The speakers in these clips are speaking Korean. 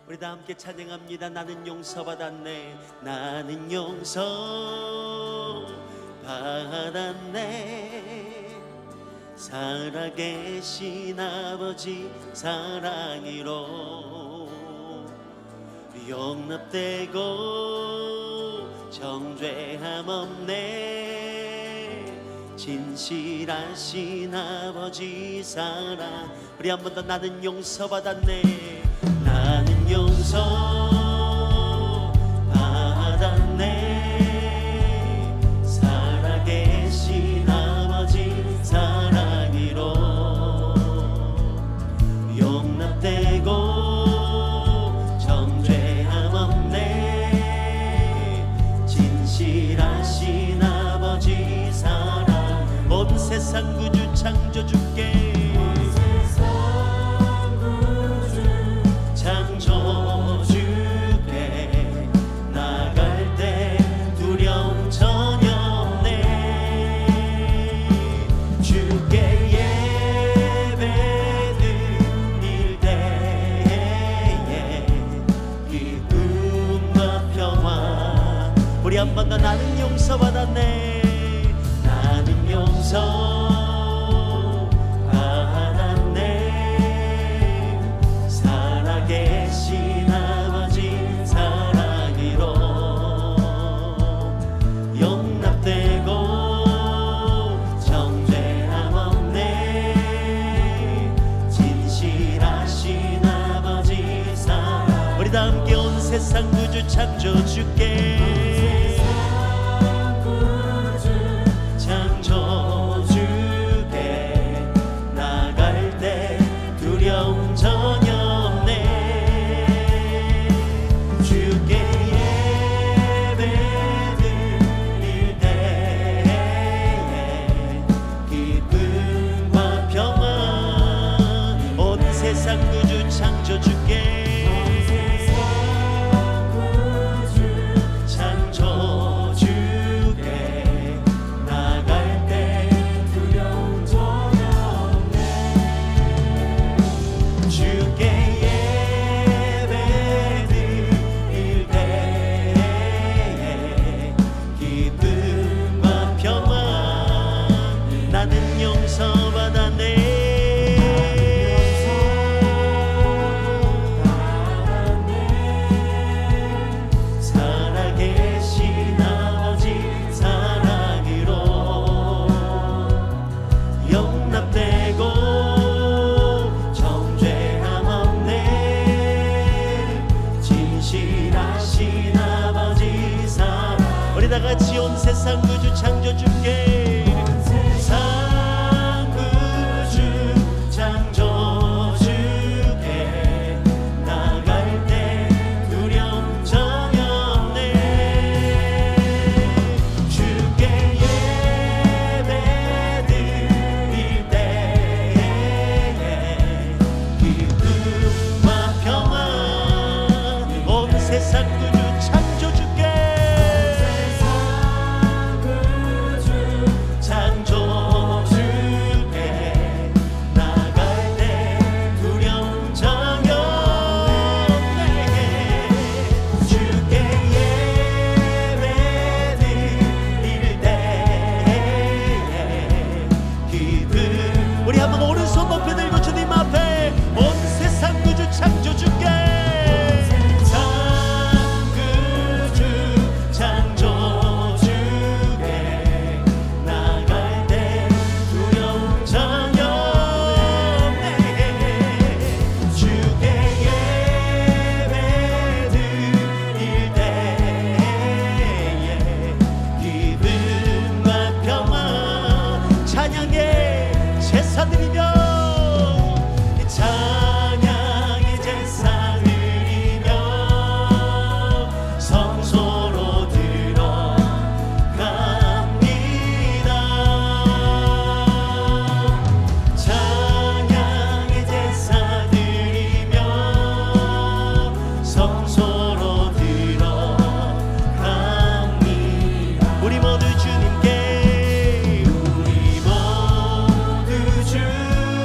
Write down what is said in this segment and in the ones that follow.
우리 다 함께 찬양합니다. 나는 용서받았네. 나는 용서받았네. 살아계신 아버지 사랑으로 용납되고 정죄함 없네. 진실하신 아버지 사랑. 우리 한 번 더. 나는 용서받았네. 나는 용서받았네. 살아계신 아버지 사랑으로 용납되고 정죄함 없네. 진실하신 아버지 사랑. 온 세상 구주 창조주께 창조주께 나갈 때 두려움 전혀 없네. 주께 예배 드릴 때에 기쁨과 평화. 우리 한 번 더. 나는 용서받았네. 나는 용서받았네. 살아계신 아버지 사랑으로 용납되고 정죄함 없네. 진실하신 아버지 사랑. 우리 다 함께. 온 세상 구주 창조주께 창조주께 나갈 때 두려움 전혀 없네. 주께 예배 드릴 때에 기쁨과 평화. 온 세상 구주 창조주께 다 같이. 온 세상 구주 창조주께 세상 구주 창조주께 나갈 때 두려움 전혀 없네. 주께 예배 드릴 때에 기쁨과 평화. 온 세상 구주 우리 모두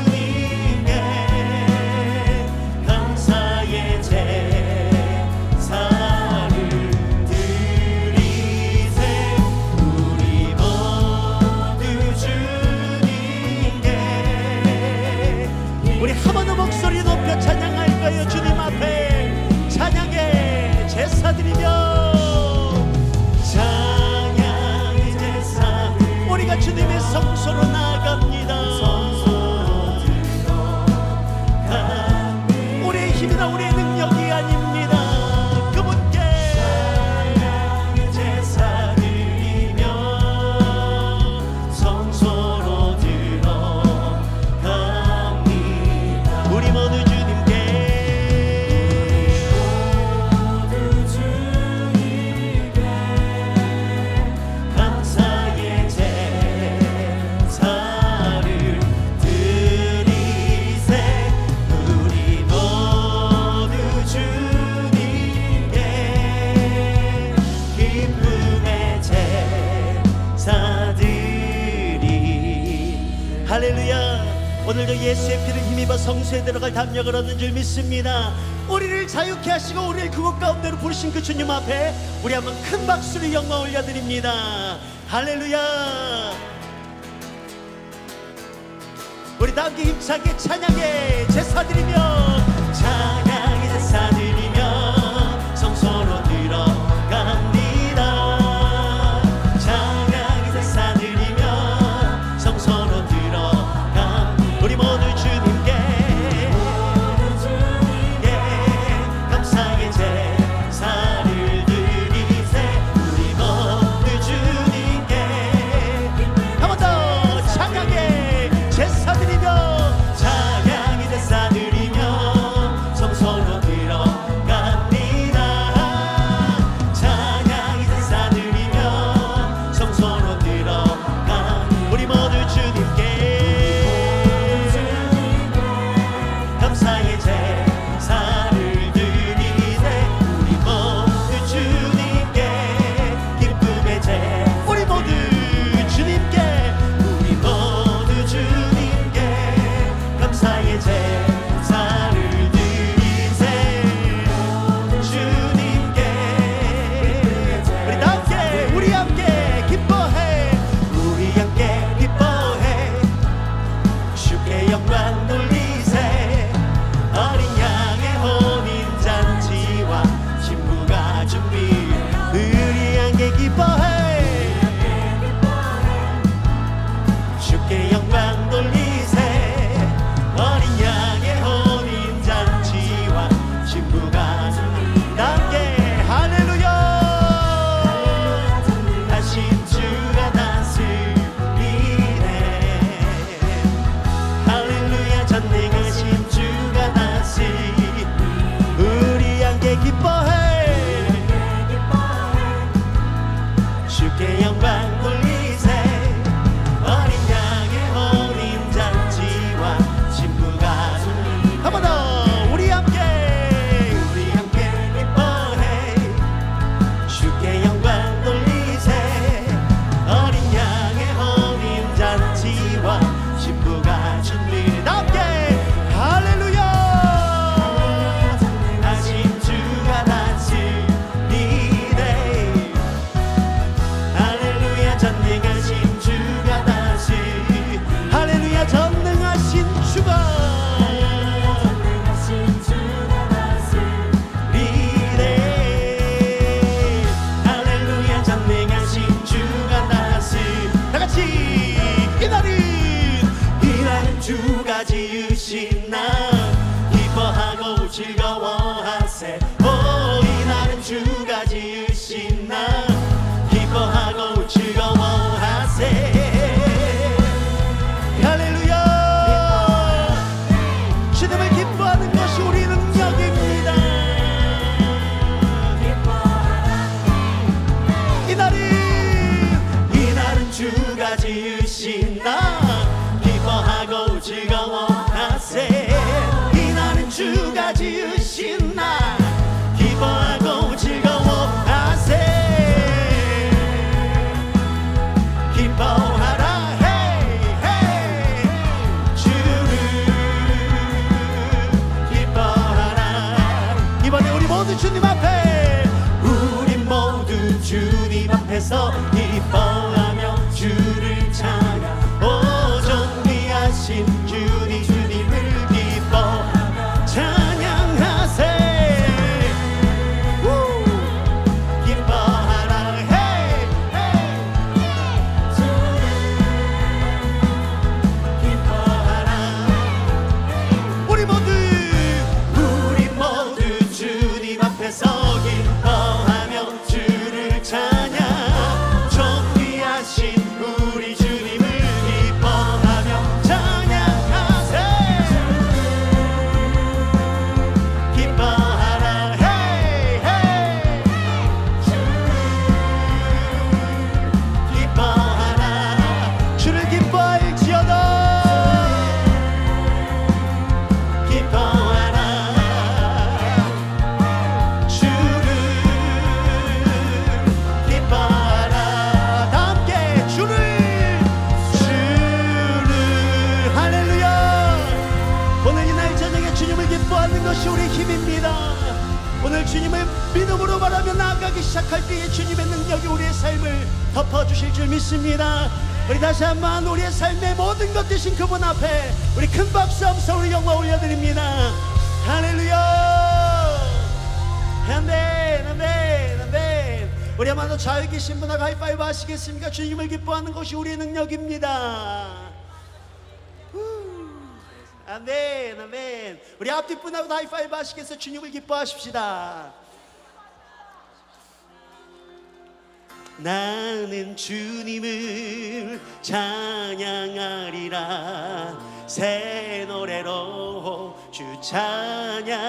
기뻐하여 주님 앞에 찬양의 제사 드리며 찬양의 제사 우리가 주님의 성소로 나아갑니다. 우리의 힘이나 우리의 능력이 아닙니다. 그분께 찬양의 제사 드리며 성소로 들어갑니다. 우리 모두 할렐루야. 오늘도 예수의 피를 힘입어 성소에 들어갈 담력을 얻는 줄 믿습니다. 우리를 자유케 하시고 우리를 그곳 가운데로 부르신 그 주님 앞에 우리 한번 큰 박수로 영광 올려드립니다. 할렐루야. 우리 다 함께 힘차게 찬양의 제사 드리며 찬양의 제사 드리며 성소로 들어갑니다. 찬양의 제사 드리며 성소로 우리 모두 주님께 감사의 제사를 드리세. 우리 모두 주님께 한 번 더 찬양의 제사 드리며 찬양의 제사 드리며 성소로 들어갑니다. 찬양의 제사 드리며 성소로 들어갑니다. 우리 모두 주님께 감사의 제사를 드리세. 우리 모두 주님께 기쁨의 제 우리 모두 주님께 우리 모두 주님께 감사의 제사를 드리세. 주님께 우리 다 함께 우리 함께 기뻐해 우리 함께 기뻐해 주께 영광 돌리세. 어린 양의 혼인잔치와 신부가 준비 우리 함께 기뻐해 주께 영광 돌리세. 어린 양의 혼인잔치와 신부가 준비 함께 할렐루야. 다신 주가 다스리네. 할렐루야. 전능하신 주가 다스리 우리 함께 기뻐해 주께 영광 돌리세. 어린 양의 혼인잔치와 신부가 한 번 더 우리 함께 기뻐해 주께 영광 돌리세. 어린 양의 혼인잔치와 신부가 준비 함께 할렐루야. 다신 주가 다스리네. 할렐루야. 전능하신 주가 다스리 할렐루야. 전능하신 주가 다스리네. 할렐루야. 전능하신 주가 다스리 다 같이 이날은 주가 지으신 날 기뻐하고 즐거워하세. 오 이날은 주가 지으신 날 기뻐하고 즐거워하세. 할렐루야. 주님을 기뻐하는 것이 우리 능력입니다. 이날은 주가 지으신 날 기뻐하고 즐거워하세. 이날은 주가 지으신 날 기뻐하고 즐거워하세. 기뻐하라 헤이 헤이 주를 기뻐하라. 이번에 우리 모두 주님 앞에 우리 모두 주님 앞에서 기뻐하며 주를 찬양. 오 존귀하신 주님을 기뻐 찬양하 주님입니다. 오늘 주님을 믿음으로 바라며 나아가기 시작할 때에 주님의 능력이 우리의 삶을 덮어주실 줄 믿습니다. 우리 다시 한번 우리의 삶의 모든 것 되신 그분 앞에 우리 큰 박수 함성 우리 영광 올려드립니다. 할렐루야. 아멘, 아멘, 아멘. 우리 한번 좌우에 계신 분하고 하이파이브 하시겠습니까? 주님을 기뻐하는 것이 우리의 능력입니다. 아멘, 아멘. 우리 앞뒤 분하고 하이파이브 하시겠어요? 주님을 기뻐하십시다. 나는 주님을 찬양하리라. 새 노래로 주 찬양.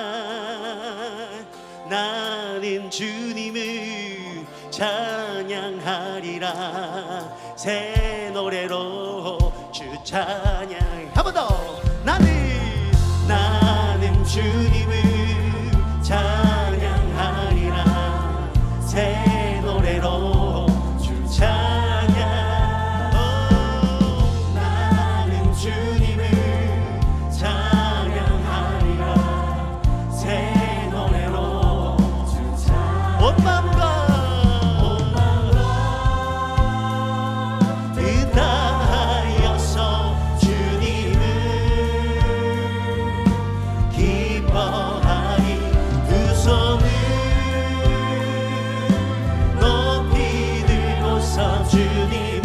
나는 주님을 찬양하리라. 새 노래로 주 찬양. 한 번 더. 나는 주님을 찬양하리라. 새 노래로 주 찬양. 나는 주님을 찬양하리라. 새 노래로 주 찬양. 온 마음과 뜻하여서 주님을 기뻐하리. 두 손을 높이 들고서 주님을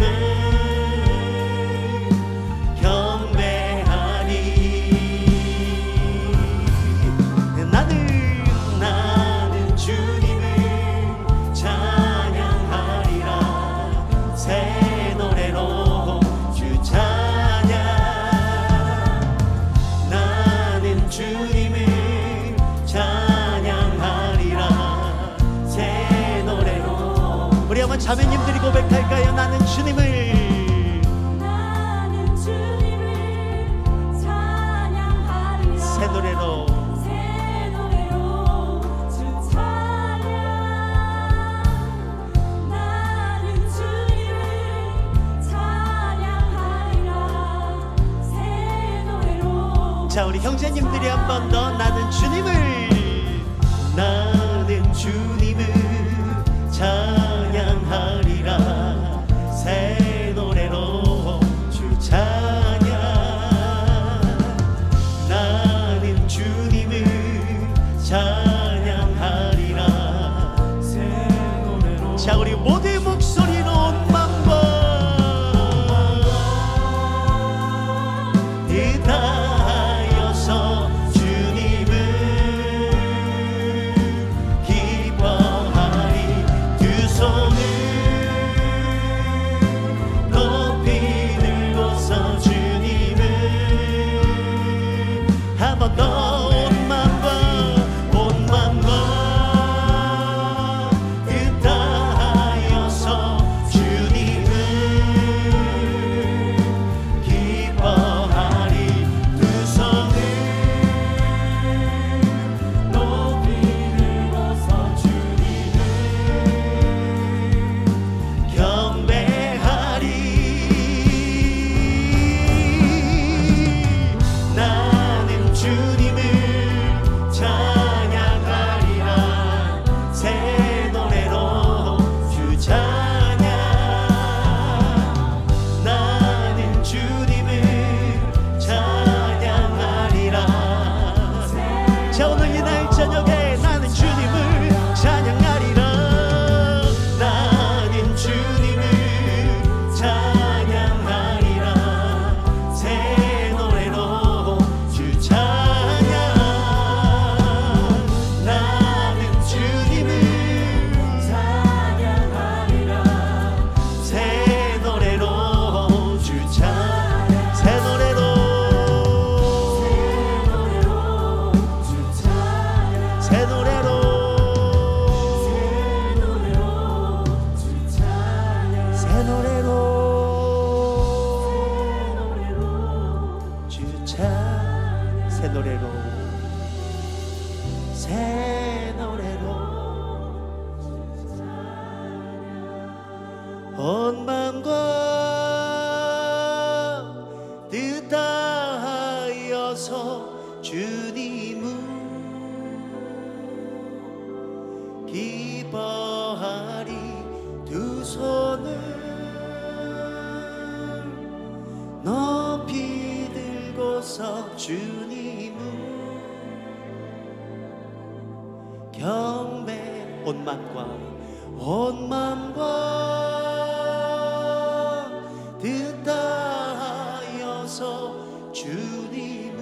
경배하리. 나는 주님을 찬양하리라. 새 노래로 주 찬양. 나는 주님을 찬양하리라. 새 노래로. 우리 한번 자매님들이 고백할까요? 나는 주님을 찬양하리라. 새 노래로. 새 노래로 주 찬양. 나는 주님을 찬양하리라. 새 노래로. 자, 우리 형제님들이 한 번 더. 나는 주님을 찬양하리라. 새 노래로 주 찬양. 나는 주님을 찬양하리라. 새 노래로. 자, 우리 모두의 목소리로 온 마음과 뜻하여서 주님을 기뻐하리. 두 손을 높이 들고서 주님을 한 번 더. 온 마음과 뜻하여서 주님을 기뻐하리. 두 손을 높이 들고서 주님을 경배하리. 나는 주님을 찬양하리라. 새 노래로 주 찬양. 나는 주님을 찬양하리라. 자, 오늘 이날 저녁에 나는 주님을 찬양하리라. 나는 주님을 찬양하리라. 새 노래로 주 찬양. 나는 주님을 찬양하리라. 새 노래로 주 찬양. 새 노래로. 새 노래로. 새 노래로 주 찬양. 새 노래로. 새 노래로. 온 마음과 뜻하여서 주님을 주옵소서. 주님은 경배 온 맘과 뜻하여서 주님은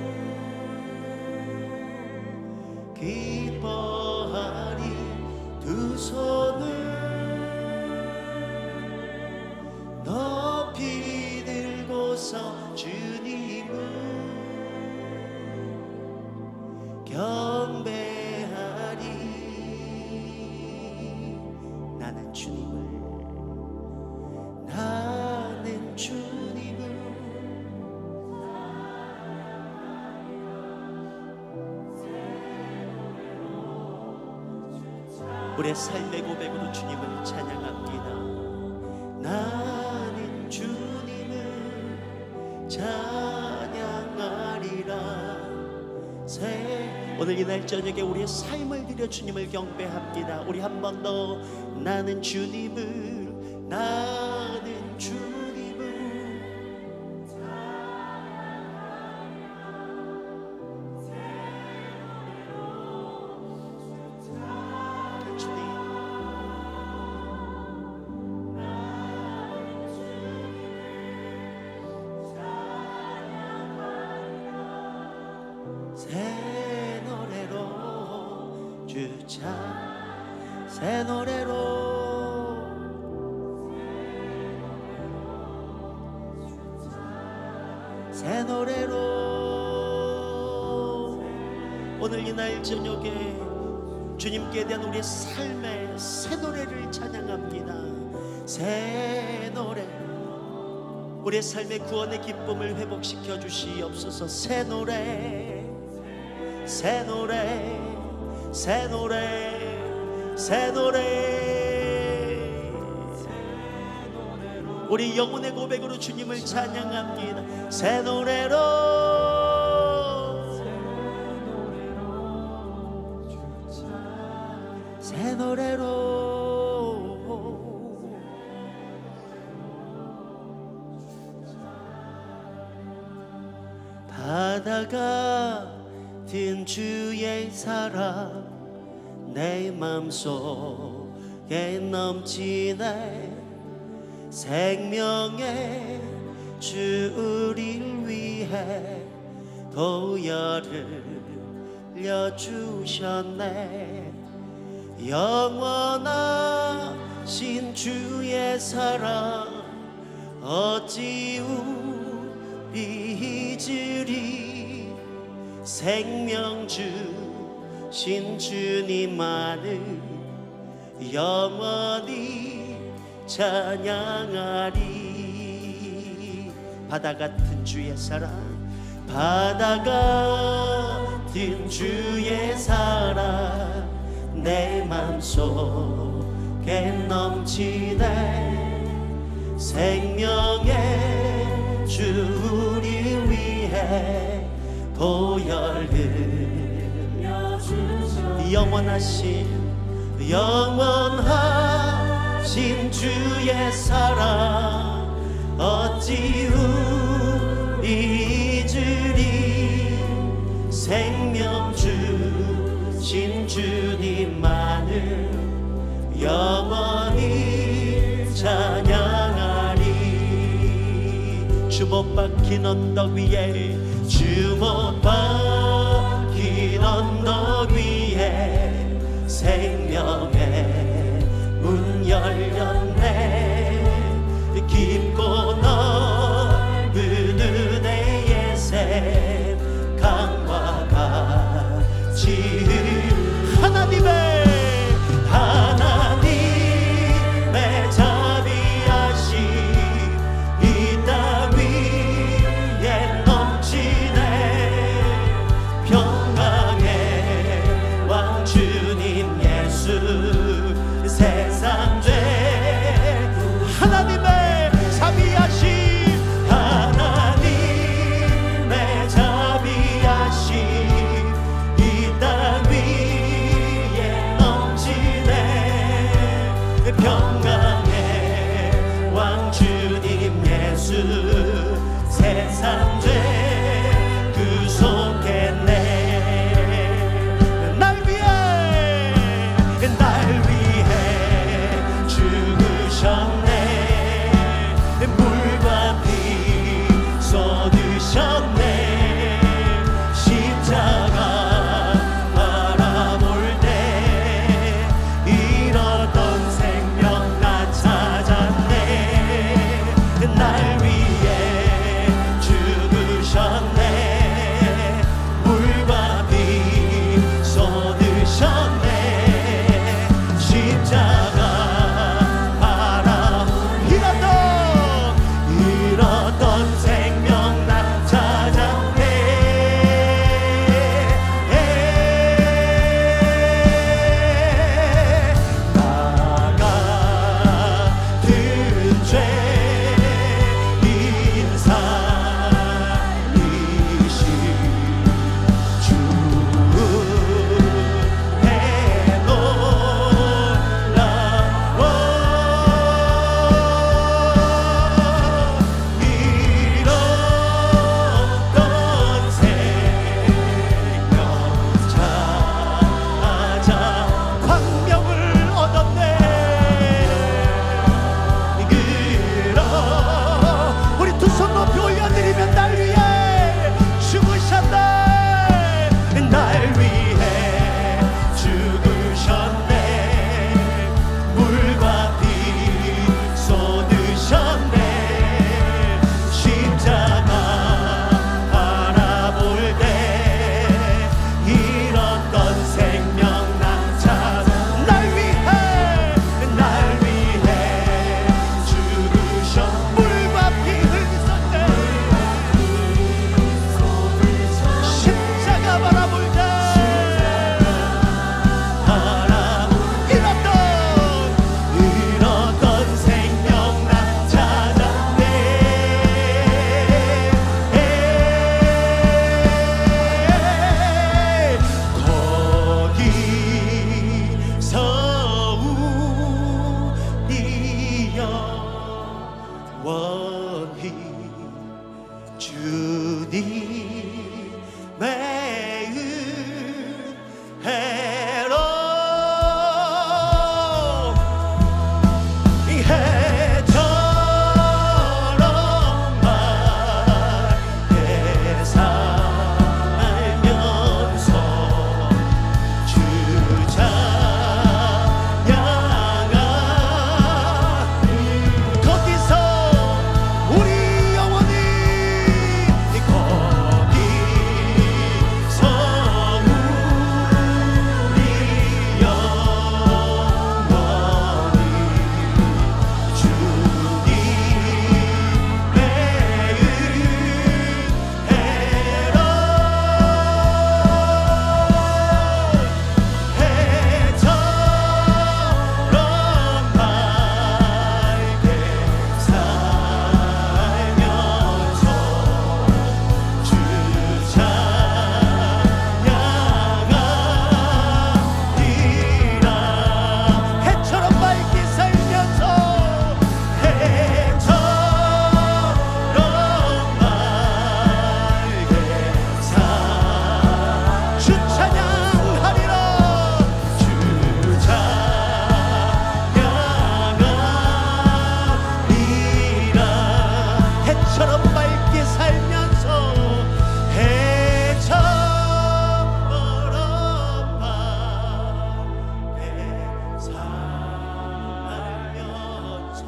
기뻐하리. 두 손을 높이 들고서 주님을 경배하리. 나는 주님을 우리의 삶의 고백으로 주님을 찬양합니다. 나는 주님을 찬양하리라. 오늘 이날 저녁에 우리의 삶을 드려 주님을 경배합니다. 우리 한 번 더 나는 주님을 새 노래로 주찬 새 노래로 새 노래로 오늘 이날 저녁에 주님께 대한 우리의 삶의 새 노래를 찬양합니다. 새 노래 우리의 삶의 구원의 기쁨을 회복시켜 주시옵소서. 새 노래 새 노래 새 노래 새 노래 우리 영혼의 고백으로 주님을 찬양합니다. 새 노래로 새 노래로 바다가 든 주의 사랑 내 맘속에 넘치네. 생명의 주 우리를 위해 보혈을 흘려주셨네. 영원하신 주의 사랑 어찌 우리 잊으리. 생명 주신 주님만을 영원히 찬양하리. 바다 같은 주의 사랑 바다 같은 주의 사랑 내 맘속에 넘치네. 생명의 주 우리 위해 보혈을 영원하신 주의 사랑 어찌 우리 잊으리. 생명 주신 주님만을 영원히 찬양하리. 주 못 박힌 언덕 위에 주 못 박힌 언덕 위에 생명의 문 열렸네. 깊고 넓은 은혜의 샘 강과 같이 하나님의 자비하심 이 땅 위에 넘치네. 평강의 왕 주님 예수 매일 해로 이 해처럼 맑게 살면서 주 찬양하리. 거기서 우리 영원히 거기서 우리 영원히 주님 매일 해로 해처럼 맑게 살면서 주 찬양하리라. 해처럼 맑게 살면서 해처럼 맑게 주 찬양하리라. 주 찬양하리라. 해처럼 맑게 살면서 해처럼 맑게 살면서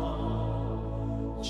주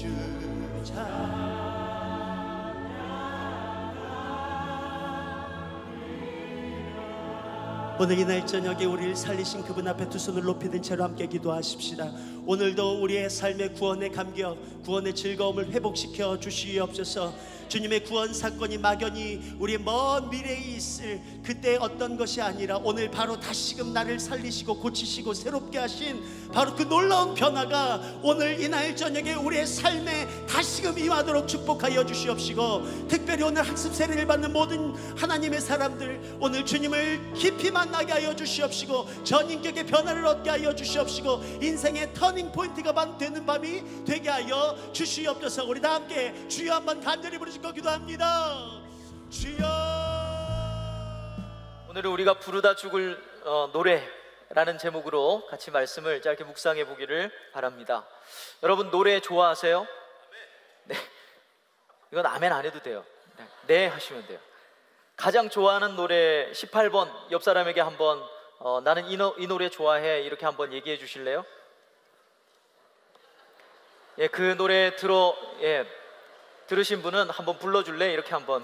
오늘 이날 저녁에 우리를 살리신 그분 앞에 두 손을 높이 든 채로 함께 기도하십시다. 오늘도 우리의 삶의 구원의 감격, 구원의 즐거움을 회복시켜 주시옵소서. 주님의 구원 사건이 막연히 우리의 먼 미래에 있을 그때 어떤 것이 아니라 오늘 바로 다시금 나를 살리시고 고치시고 새롭게 하신 바로 그 놀라운 변화가 오늘 이날 저녁에 우리의 삶에 다시금 임하도록 축복하여 주시옵시고, 특별히 오늘 학습 세례를 받는 모든 하나님의 사람들 오늘 주님을 깊이 만나게 하여 주시옵시고, 전인격의 변화를 얻게 하여 주시옵시고, 인생의 터닝 포인트가 되는 밤이 되게 하여 주시옵소서. 우리 다 함께 주여 한번 간절히 부르시고 기도합니다. 주여. 오늘은 우리가 부르다 죽을 노래라는 제목으로 같이 말씀을 짧게 묵상해 보기를 바랍니다. 여러분 노래 좋아하세요? 네. 이건 아멘 안 해도 돼요. 네 하시면 돼요. 가장 좋아하는 노래 18번 옆 사람에게 한번 나는 이 노래 좋아해 이렇게 한번 얘기해 주실래요? 예, 그 노래 들으신 분은 한번 불러줄래? 이렇게 한번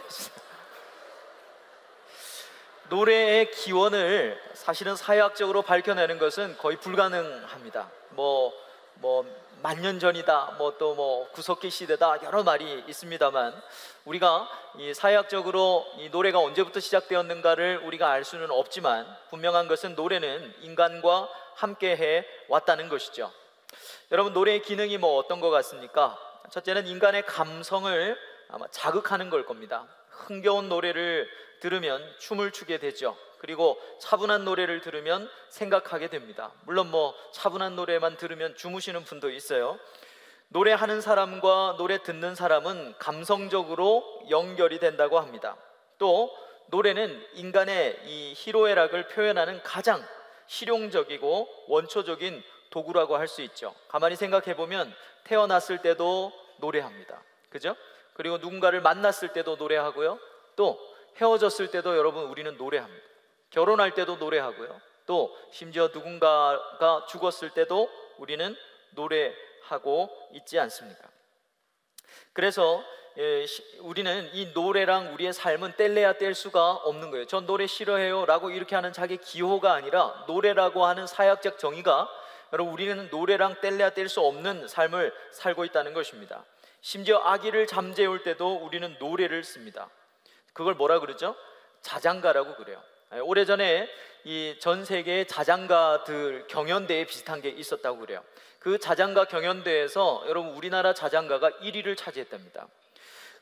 노래의 기원을 사실은 사회학적으로 밝혀내는 것은 거의 불가능합니다. 뭐 만년 전이다, 또 구석기 시대다, 여러 말이 있습니다만 우리가 이 사회학적으로 이 노래가 언제부터 시작되었는가를 우리가 알 수는 없지만 분명한 것은 노래는 인간과 함께해 왔다는 것이죠. 여러분 노래의 기능이 어떤 것 같습니까? 첫째는 인간의 감성을 아마 자극하는 걸 겁니다. 흥겨운 노래를 들으면 춤을 추게 되죠. 그리고 차분한 노래를 들으면 생각하게 됩니다. 물론 차분한 노래만 들으면 주무시는 분도 있어요. 노래하는 사람과 노래 듣는 사람은 감성적으로 연결이 된다고 합니다. 또 노래는 인간의 이 희로애락을 표현하는 가장 실용적이고 원초적인 도구라고 할 수 있죠. 가만히 생각해 보면 태어났을 때도 노래합니다. 그죠? 그리고 누군가를 만났을 때도 노래하고요. 또 헤어졌을 때도 여러분 우리는 노래합니다. 결혼할 때도 노래하고요. 또 심지어 누군가가 죽었을 때도 우리는 노래하고 있지 않습니까? 그래서 우리는 이 노래랑 우리의 삶은 뗄래야 뗄 수가 없는 거예요. 전 노래 싫어해요 라고 이렇게 하는 자기 기호가 아니라 노래라고 하는 사회학적 정의가 여러분 우리는 노래랑 뗄래야 뗄 수 없는 삶을 살고 있다는 것입니다. 심지어 아기를 잠재울 때도 우리는 노래를 씁니다. 그걸 뭐라 그러죠? 자장가라고 그래요. 오래전에 이 전 세계의 자장가들 경연대회 비슷한 게 있었다고 그래요. 그 자장가 경연대회에서 여러분 우리나라 자장가가 1위를 차지했답니다.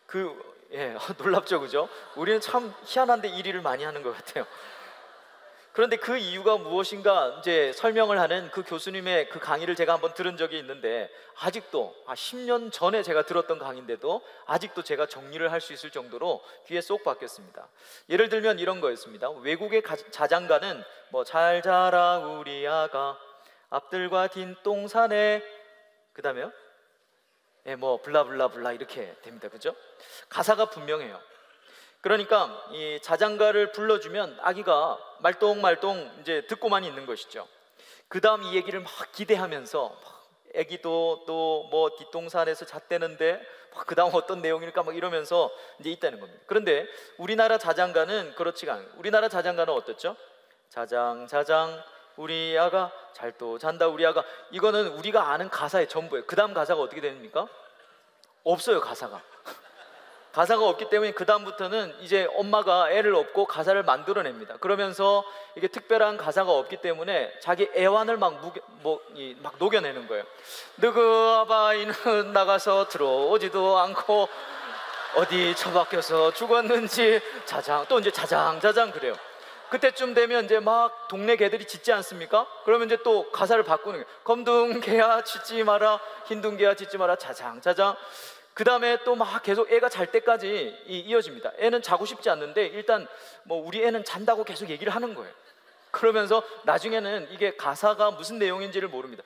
놀랍죠, 그죠? 우리는 참 희한한데 1위를 많이 하는 것 같아요. 그런데 그 이유가 무엇인가 이제 설명을 하는 그 교수님의 그 강의를 제가 한번 들은 적이 있는데, 아직도 10년 전에 제가 들었던 강의인데도 아직도 제가 정리를 할 수 있을 정도로 귀에 쏙 박혔습니다. 예를 들면 이런 거였습니다. 외국의 자장가는 뭐 잘 자라 우리 아가 앞들과 뒷동산에, 그 다음에요 뭐 블라블라블라 이렇게 됩니다. 그죠? 가사가 분명해요. 그러니까 이 자장가를 불러주면 아기가 말똥말똥 이제 듣고만 있는 것이죠. 그 다음 이 얘기를 막 기대하면서 아기도 또 뭐 뒷동산에서 잣대는데 그 다음 어떤 내용일까 막 이러면서 이제 있다는 겁니다. 그런데 우리나라 자장가는 그렇지가 않아요. 우리나라 자장가는 어떻죠? 자장 자장 우리 아가 잘도 잔다 우리 아가, 이거는 우리가 아는 가사의 전부예요. 그 다음 가사가 어떻게 됩니까? 없어요. 가사가 없기 때문에 그 다음부터는 이제 엄마가 애를 업고 가사를 만들어냅니다. 그러면서 이게 특별한 가사가 없기 때문에 자기 애환을 막 녹여내는 거예요. 너그 아바이는 나가서 들어오지도 않고 어디 처박혀서 죽었는지 자장, 또 이제 자장 자장 그래요. 그때쯤 되면 이제 막 동네 개들이 짖지 않습니까? 그러면 이제 또 가사를 바꾸는 거예요. 검둥 개야 짖지 마라, 흰둥 개야 짖지 마라, 자장 자장. 그 다음에 또 막 계속 애가 잘 때까지 이어집니다. 애는 자고 싶지 않는데 일단 뭐 우리 애는 잔다고 계속 얘기를 하는 거예요. 그러면서 나중에는 이게 가사가 무슨 내용인지를 모릅니다.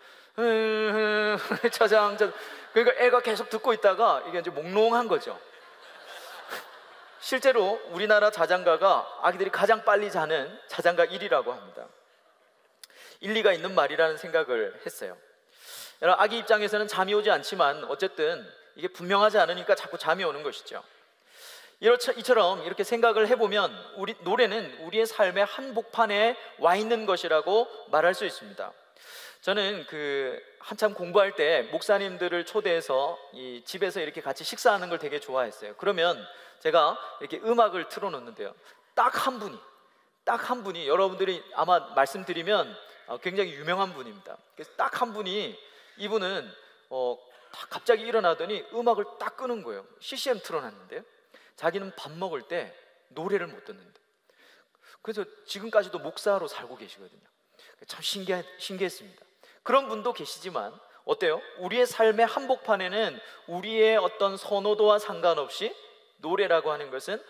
자장 자장. 그러니까 애가 계속 듣고 있다가 이게 이제 몽롱한 거죠. 실제로 우리나라 자장가가 아기들이 가장 빨리 자는 자장가 1위라고 합니다. 일리가 있는 말이라는 생각을 했어요. 여러분, 아기 입장에서는 잠이 오지 않지만 어쨌든 이게 분명하지 않으니까 자꾸 잠이 오는 것이죠. 이처럼 이렇게 생각을 해보면 우리 노래는 우리의 삶의 한복판에 와 있는 것이라고 말할 수 있습니다. 저는 한참 공부할 때 목사님들을 초대해서 이 집에서 이렇게 같이 식사하는 걸 되게 좋아했어요. 그러면 제가 이렇게 음악을 틀어놓는데요, 딱 한 분이 여러분들이 아마 말씀드리면 굉장히 유명한 분입니다. 그래서 딱 한 분이, 이분은 갑자기 일어나더니 음악을 딱 끄는 거예요. CCM 틀어놨는데요, 자기는 밥 먹을 때 노래를 못 듣는데, 그래서 지금까지도 목사로 살고 계시거든요. 참 신기했습니다. 그런 분도 계시지만 어때요? 우리의 삶의 한복판에는 우리의 어떤 선호도와 상관없이 노래라고 하는 것은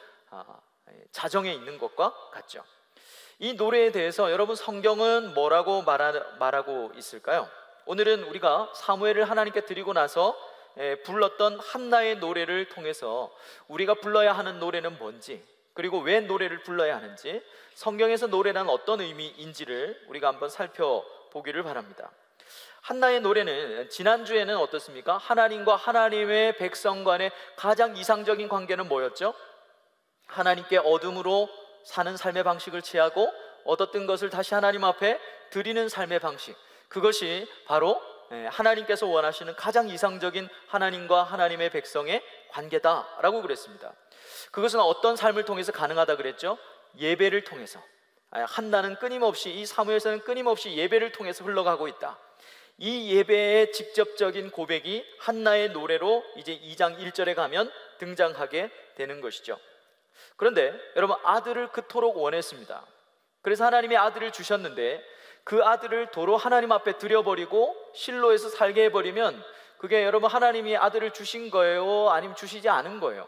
자정에 있는 것과 같죠. 이 노래에 대해서 여러분, 성경은 뭐라고 말하고 있을까요? 오늘은 우리가 사무엘을 하나님께 드리고 나서 불렀던 한나의 노래를 통해서 우리가 불러야 하는 노래는 뭔지, 그리고 왜 노래를 불러야 하는지, 성경에서 노래란 어떤 의미인지를 우리가 한번 살펴보기를 바랍니다. 한나의 노래는 지난주에는 어떻습니까? 하나님과 하나님의 백성 간의 가장 이상적인 관계는 뭐였죠? 하나님께 어둠으로 사는 삶의 방식을 취하고 얻었던 것을 다시 하나님 앞에 드리는 삶의 방식, 그것이 바로 하나님께서 원하시는 가장 이상적인 하나님과 하나님의 백성의 관계다라고 그랬습니다. 그것은 어떤 삶을 통해서 가능하다 그랬죠? 예배를 통해서. 한나는 끊임없이, 이 사무엘서는 끊임없이 예배를 통해서 흘러가고 있다. 이 예배의 직접적인 고백이 한나의 노래로 이제 2장 1절에 가면 등장하게 되는 것이죠. 그런데 여러분, 아들을 그토록 원했습니다. 그래서 하나님이 아들을 주셨는데 그 아들을 도로 하나님 앞에 드려버리고 실로에서 살게 해버리면 그게 여러분, 하나님이 아들을 주신 거예요? 아니면 주시지 않은 거예요?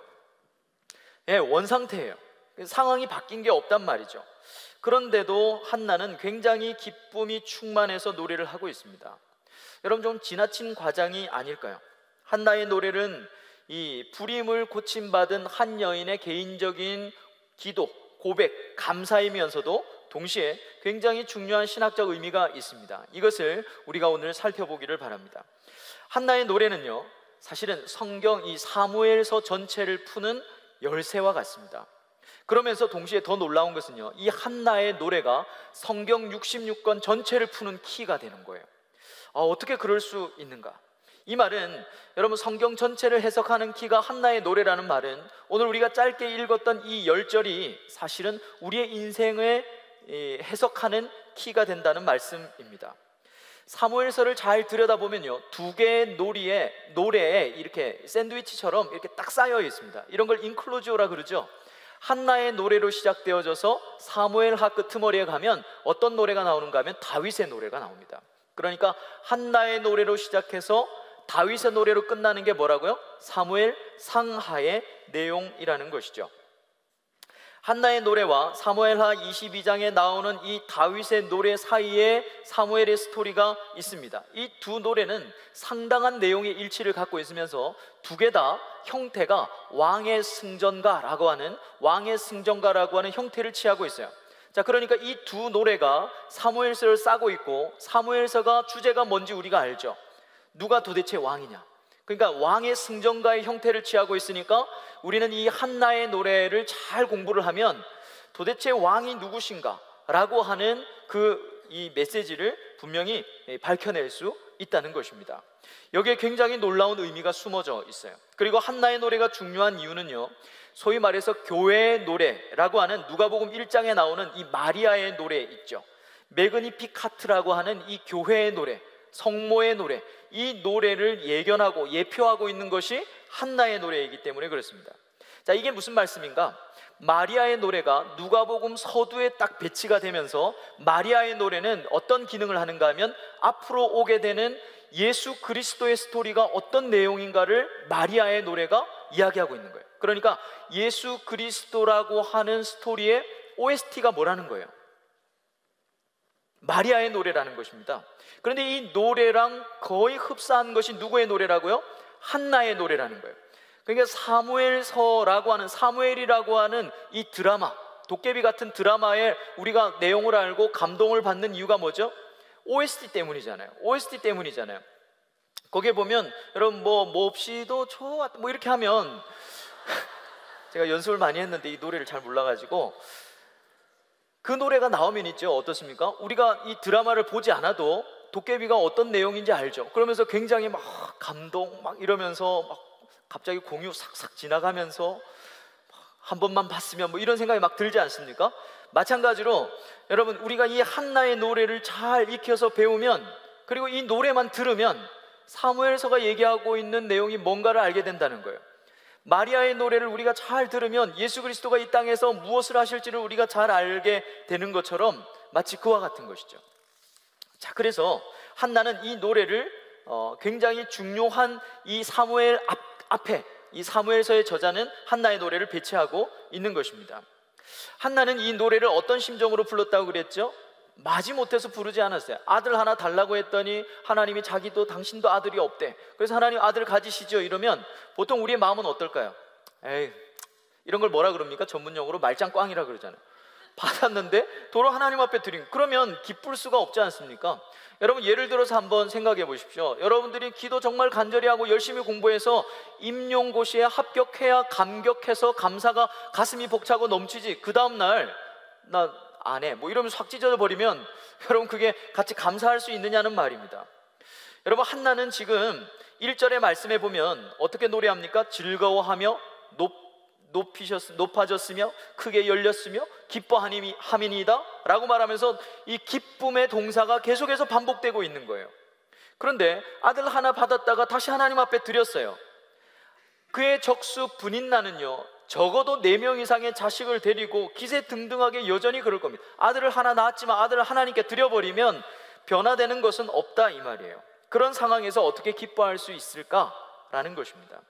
원상태예요. 상황이 바뀐 게 없단 말이죠. 그런데도 한나는 굉장히 기쁨이 충만해서 노래를 하고 있습니다. 여러분, 좀 지나친 과장이 아닐까요? 한나의 노래는 이 불임을 고침받은 한 여인의 개인적인 기도, 고백, 감사이면서도 동시에 굉장히 중요한 신학적 의미가 있습니다. 이것을 우리가 오늘 살펴보기를 바랍니다. 한나의 노래는요, 사실은 성경 이 사무엘서 전체를 푸는 열쇠와 같습니다. 그러면서 동시에 더 놀라운 것은요, 이 한나의 노래가 성경 66권 전체를 푸는 키가 되는 거예요. 어떻게 그럴 수 있는가? 이 말은 여러분, 성경 전체를 해석하는 키가 한나의 노래라는 말은 오늘 우리가 짧게 읽었던 이 10절이 사실은 우리의 인생을 해석하는 키가 된다는 말씀입니다. 사무엘서를 잘 들여다보면요, 두 개의 노래에 이렇게 샌드위치처럼 이렇게 딱 쌓여 있습니다. 이런 걸 인클루지오라 그러죠. 한나의 노래로 시작되어져서 사무엘하 끄트머리에 가면 어떤 노래가 나오는가 하면 다윗의 노래가 나옵니다. 그러니까 한나의 노래로 시작해서 다윗의 노래로 끝나는 게 뭐라고요? 사무엘 상하의 내용이라는 것이죠. 한나의 노래와 사무엘하 22장에 나오는 이 다윗의 노래 사이에 사무엘의 스토리가 있습니다. 이 두 노래는 상당한 내용의 일치를 갖고 있으면서 두 개 다 형태가 왕의 승전가라고 하는 형태를 취하고 있어요. 자, 그러니까 이 두 노래가 사무엘서를 싸고 있고, 사무엘서가 주제가 뭔지 우리가 알죠. 누가 도대체 왕이냐, 그러니까 왕의 승전가의 형태를 취하고 있으니까 우리는 이 한나의 노래를 잘 공부를 하면 도대체 왕이 누구신가 라고 하는 이 메시지를 분명히 밝혀낼 수 있다는 것입니다. 여기에 굉장히 놀라운 의미가 숨어져 있어요. 그리고 한나의 노래가 중요한 이유는요, 소위 말해서 교회의 노래라고 하는 누가복음 1장에 나오는 이 마리아의 노래 있죠. 매그니피카트라고 하는 이 교회의 노래, 성모의 노래, 이 노래를 예견하고 예표하고 있는 것이 한나의 노래이기 때문에 그렇습니다. 자, 이게 무슨 말씀인가? 마리아의 노래가 누가복음 서두에 딱 배치가 되면서 마리아의 노래는 어떤 기능을 하는가 하면 앞으로 오게 되는 예수 그리스도의 스토리가 어떤 내용인가를 마리아의 노래가 이야기하고 있는 거예요. 그러니까 예수 그리스도라고 하는 스토리의 OST가 뭐라는 거예요? 마리아의 노래라는 것입니다. 그런데 이 노래랑 거의 흡사한 것이 누구의 노래라고요? 한나의 노래라는 거예요. 그러니까 사무엘서라고 하는, 사무엘이라고 하는 이 드라마, 도깨비 같은 드라마에 우리가 내용을 알고 감동을 받는 이유가 뭐죠? OST 때문이잖아요. OST 때문이잖아요. 거기에 보면 여러분 몹시도 좋아 이렇게 하면 제가 연습을 많이 했는데 이 노래를 잘 몰라가지고 그 노래가 나오면 있죠. 어떻습니까? 우리가 이 드라마를 보지 않아도 도깨비가 어떤 내용인지 알죠. 그러면서 굉장히 막 감동 막 이러면서 막 갑자기 공유 싹싹 지나가면서 한 번만 봤으면 이런 생각이 막 들지 않습니까? 마찬가지로 여러분, 우리가 이 한나의 노래를 잘 익혀서 배우면, 그리고 이 노래만 들으면 사무엘서가 얘기하고 있는 내용이 뭔가를 알게 된다는 거예요. 마리아의 노래를 우리가 잘 들으면 예수 그리스도가 이 땅에서 무엇을 하실지를 우리가 잘 알게 되는 것처럼 마치 그와 같은 것이죠. 자, 그래서 한나는 이 노래를 굉장히 중요한 이 사무엘 앞에, 이 사무엘서의 저자는 한나의 노래를 배치하고 있는 것입니다. 한나는 이 노래를 어떤 심정으로 불렀다고 그랬죠? 마지못해서 부르지 않았어요. 아들 하나 달라고 했더니 하나님이 자기도 당신도 아들이 없대. 그래서 하나님 아들 가지시죠 이러면 보통 우리의 마음은 어떨까요? 에이, 이런 걸 뭐라 그럽니까? 전문용어로 말짱꽝이라 그러잖아요. 받았는데 도로 하나님 앞에 드린, 그러면 기쁠 수가 없지 않습니까? 여러분, 예를 들어서 한번 생각해 보십시오. 여러분들이 기도 정말 간절히 하고 열심히 공부해서 임용고시에 합격해야 감격해서 감사가 가슴이 벅차고 넘치지, 그 다음날 나 안 해 이러면서 확 찢어져 버리면 여러분, 그게 같이 감사할 수 있느냐는 말입니다. 여러분, 한나는 지금 1절의 말씀에 보면 어떻게 노래합니까? 즐거워하며 높아졌으며 크게 열렸으며 기뻐함이니이다 라고 말하면서 이 기쁨의 동사가 계속해서 반복되고 있는 거예요. 그런데 아들 하나 받았다가 다시 하나님 앞에 드렸어요. 그의 적수 분인나는요, 적어도 4명 이상의 자식을 데리고 기세등등하게 여전히 그럴 겁니다. 아들을 하나 낳았지만 아들을 하나님께 드려버리면 변화되는 것은 없다 이 말이에요. 그런 상황에서 어떻게 기뻐할 수 있을까라는 것입니다.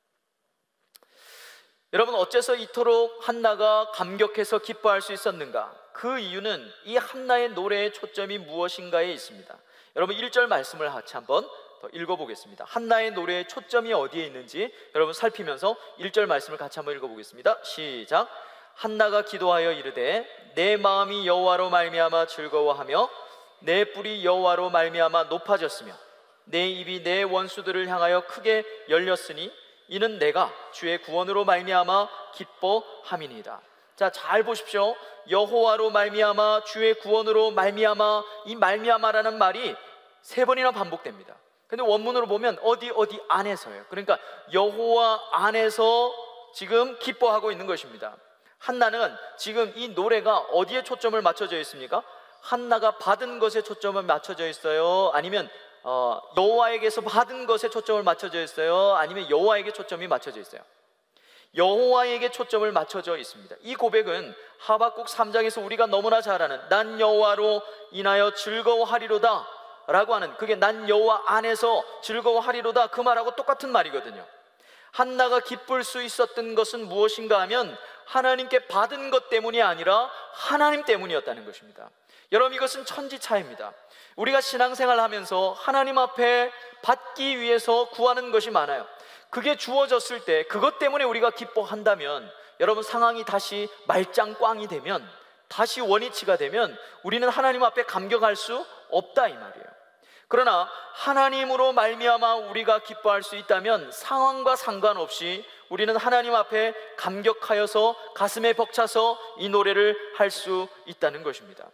여러분, 어째서 이토록 한나가 감격해서 기뻐할 수 있었는가? 그 이유는 이 한나의 노래의 초점이 무엇인가에 있습니다. 여러분, 1절 말씀을 같이 한번 더 읽어보겠습니다. 한나의 노래의 초점이 어디에 있는지 여러분 살피면서 1절 말씀을 같이 한번 읽어보겠습니다. 시작. 한나가 기도하여 이르되 내 마음이 여호와로 말미암아 즐거워하며 내 뿔이 여호와로 말미암아 높아졌으며 내 입이 내 원수들을 향하여 크게 열렸으니 이는 내가 주의 구원으로 말미암아 기뻐함이니이다. 자, 잘 보십시오. 여호와로 말미암아, 주의 구원으로 말미암아, 이 말미암아라는 말이 3번이나 반복됩니다. 근데 원문으로 보면 어디 안에서예요. 그러니까 여호와 안에서 지금 기뻐하고 있는 것입니다. 한나는 지금 이 노래가 어디에 초점을 맞춰져 있습니까? 한나가 받은 것에 초점을 맞춰져 있어요? 아니면 여호와에게서 받은 것에 초점을 맞춰져 있어요? 아니면 여호와에게 초점이 맞춰져 있어요? 여호와에게 초점을 맞춰져 있습니다. 이 고백은 하박국 3장에서 우리가 너무나 잘 아는 난 여호와로 인하여 즐거워하리로다 라고 하는, 그게 난 여호와 안에서 즐거워하리로다, 그 말하고 똑같은 말이거든요. 한나가 기쁠 수 있었던 것은 무엇인가 하면 하나님께 받은 것 때문이 아니라 하나님 때문이었다는 것입니다. 여러분, 이것은 천지차이입니다. 우리가 신앙생활 하면서 하나님 앞에 받기 위해서 구하는 것이 많아요. 그게 주어졌을 때 그것 때문에 우리가 기뻐한다면, 여러분, 상황이 다시 말짱꽝이 되면, 다시 원위치가 되면 우리는 하나님 앞에 감격할 수 없다 이 말이에요. 그러나 하나님으로 말미암아 우리가 기뻐할 수 있다면 상황과 상관없이 우리는 하나님 앞에 감격하여서 가슴에 벅차서 이 노래를 할 수 있다는 것입니다.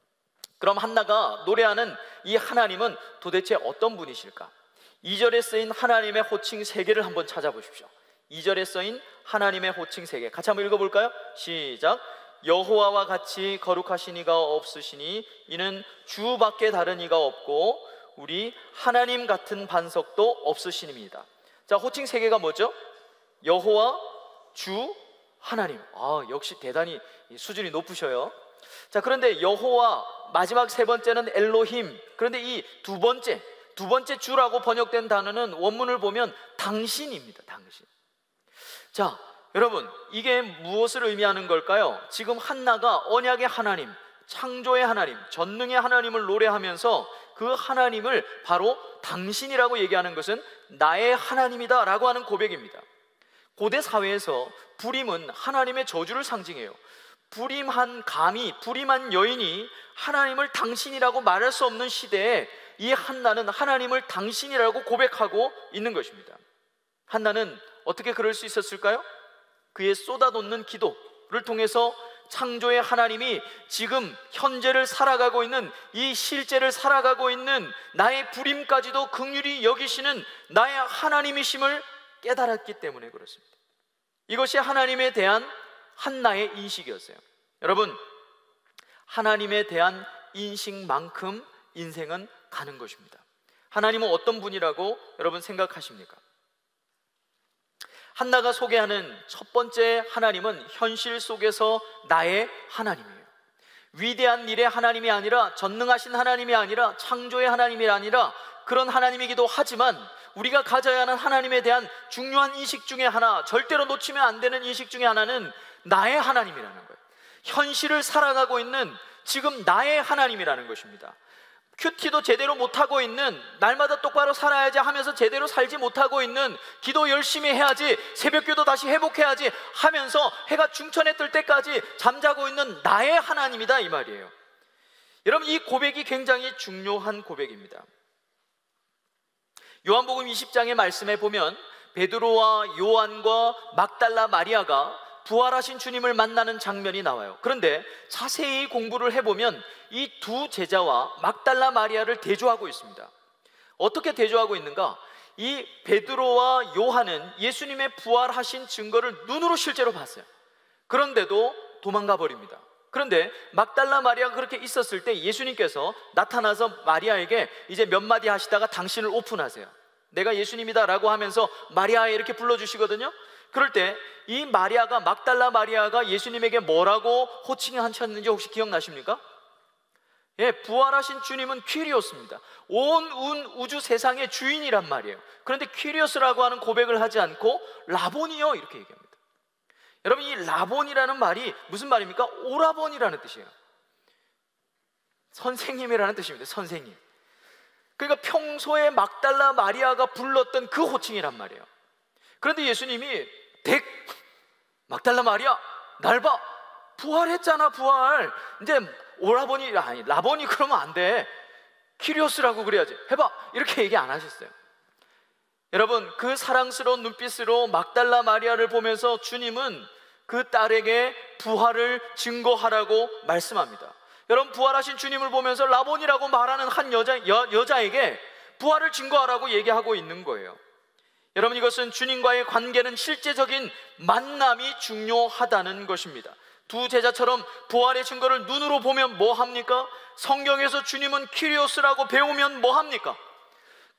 그럼 한나가 노래하는 이 하나님은 도대체 어떤 분이실까? 2절에 쓰인 하나님의 호칭 3개를 한번 찾아보십시오. 2절에 쓰인 하나님의 호칭 3개 같이 한번 읽어볼까요? 시작. 여호와와 같이 거룩하신 이가 없으시니 이는 주밖에 다른 이가 없고 우리 하나님 같은 반석도 없으시니이다. 자, 호칭 3개가 뭐죠? 여호와, 주, 하나님. 역시 대단히 수준이 높으셔요. 자, 그런데 여호와, 마지막 3번째는 엘로힘. 그런데 이 두 번째 주라고 번역된 단어는 원문을 보면 당신입니다. 당신. 자, 여러분, 이게 무엇을 의미하는 걸까요? 지금 한나가 언약의 하나님, 창조의 하나님, 전능의 하나님을 노래하면서 그 하나님을 바로 당신이라고 얘기하는 것은 나의 하나님이다 라고 하는 고백입니다. 고대 사회에서 불임은 하나님의 저주를 상징해요. 불임한 감히, 불임한 여인이 하나님을 당신이라고 말할 수 없는 시대에 이 한나는 하나님을 당신이라고 고백하고 있는 것입니다. 한나는 어떻게 그럴 수 있었을까요? 그의 쏟아놓는 기도를 통해서 창조의 하나님이 지금 현재를 살아가고 있는, 이 실제를 살아가고 있는 나의 불임까지도 긍휼히 여기시는 나의 하나님이심을 깨달았기 때문에 그렇습니다. 이것이 하나님에 대한 한나의 인식이었어요. 여러분, 하나님에 대한 인식만큼 인생은 가는 것입니다. 하나님은 어떤 분이라고 여러분 생각하십니까? 한나가 소개하는 첫 번째 하나님은 현실 속에서 나의 하나님이에요. 위대한 일의 하나님이 아니라, 전능하신 하나님이 아니라, 창조의 하나님이 아니라 그런 하나님이기도 하지만 우리가 가져야 하는 하나님에 대한 중요한 인식 중에 하나, 절대로 놓치면 안 되는 인식 중에 하나는 나의 하나님이라는 거예요. 현실을 살아가고 있는 지금 나의 하나님이라는 것입니다. 큐티도 제대로 못하고 있는, 날마다 똑바로 살아야지 하면서 제대로 살지 못하고 있는, 기도 열심히 해야지, 새벽기도 다시 회복해야지 하면서 해가 중천에 뜰 때까지 잠자고 있는 나의 하나님이다 이 말이에요. 여러분, 이 고백이 굉장히 중요한 고백입니다. 요한복음 20장의 말씀에 보면 베드로와 요한과 막달라 마리아가 부활하신 주님을 만나는 장면이 나와요. 그런데 자세히 공부를 해보면 이 두 제자와 막달라 마리아를 대조하고 있습니다. 어떻게 대조하고 있는가? 이 베드로와 요한은 예수님의 부활하신 증거를 눈으로 실제로 봤어요. 그런데도 도망가 버립니다. 그런데 막달라 마리아가 그렇게 있었을 때 예수님께서 나타나서 마리아에게 이제 몇 마디 하시다가 당신을 오픈하세요. 내가 예수님이다 라고 하면서 마리아 이렇게 불러주시거든요. 그럴 때 이 마리아가, 막달라 마리아가 예수님에게 뭐라고 호칭하셨는지 혹시 기억나십니까? 예, 부활하신 주님은 퀴리오스입니다. 온 우주 세상의 주인이란 말이에요. 그런데 퀴리오스라고 하는 고백을 하지 않고 라보니요 이렇게 얘기합니다. 여러분, 이 라본이라는 말이 무슨 말입니까? 오라본이라는 뜻이에요. 선생님이라는 뜻입니다. 선생님. 그러니까 평소에 막달라 마리아가 불렀던 그 호칭이란 말이에요. 그런데 예수님이 막달라 마리아 날 봐, 부활했잖아 부활, 이제 오라본이 아니 라본이 그러면 안 돼, 키리오스라고 그래야지, 해봐, 이렇게 얘기 안 하셨어요. 여러분, 그 사랑스러운 눈빛으로 막달라 마리아를 보면서 주님은 그 딸에게 부활을 증거하라고 말씀합니다. 여러분, 부활하신 주님을 보면서 라본이라고 말하는 한 여자에게 부활을 증거하라고 얘기하고 있는 거예요. 여러분, 이것은 주님과의 관계는 실제적인 만남이 중요하다는 것입니다. 두 제자처럼 부활의 증거를 눈으로 보면 뭐 합니까? 성경에서 주님은 키리오스라고 배우면 뭐 합니까?